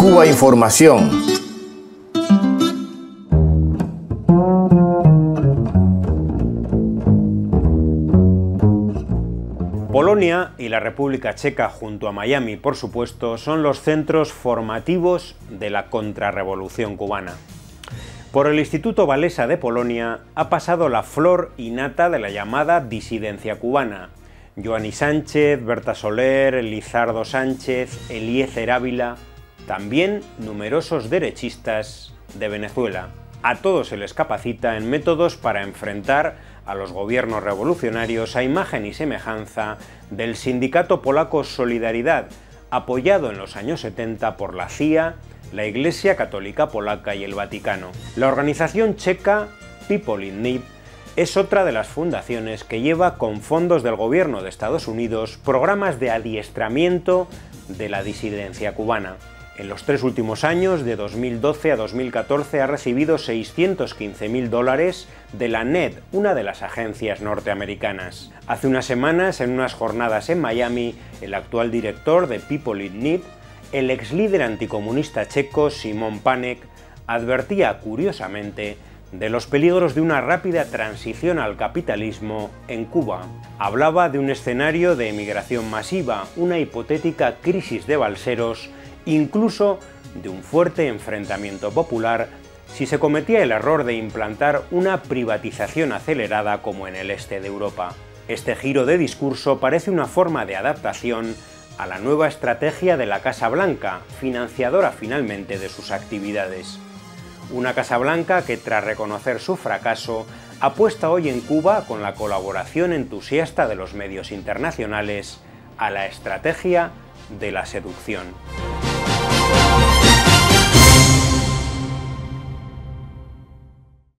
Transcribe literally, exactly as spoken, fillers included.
Cuba Información. Polonia y la República Checa, junto a Miami, por supuesto, son los centros formativos de la contrarrevolución cubana. Por el Instituto Walesa de Polonia ha pasado la flor y nata de la llamada disidencia cubana: Joanny Sánchez, Berta Soler, Lizardo Sánchez, Eliezer Ávila, también numerosos derechistas de Venezuela. A todos se les capacita en métodos para enfrentar a los gobiernos revolucionarios a imagen y semejanza del sindicato polaco Solidaridad, apoyado en los años setenta por la C I A, la Iglesia Católica Polaca y el Vaticano. La organización checa People in Need es otra de las fundaciones que lleva con fondos del gobierno de Estados Unidos programas de adiestramiento de la disidencia cubana. En los tres últimos años, de dos mil doce a dos mil catorce, ha recibido seiscientos quince mil dólares de la N E D, una de las agencias norteamericanas. Hace unas semanas, en unas jornadas en Miami, el actual director de People in Need, el ex líder anticomunista checo Simon Pánek, advertía curiosamente de los peligros de una rápida transición al capitalismo en Cuba. Hablaba de un escenario de emigración masiva, una hipotética crisis de balseros, incluso de un fuerte enfrentamiento popular si se cometía el error de implantar una privatización acelerada como en el este de Europa. Este giro de discurso parece una forma de adaptación a la nueva estrategia de la Casa Blanca, financiadora finalmente de sus actividades. Una Casa Blanca que, tras reconocer su fracaso, apuesta hoy en Cuba, con la colaboración entusiasta de los medios internacionales, a la estrategia de la seducción.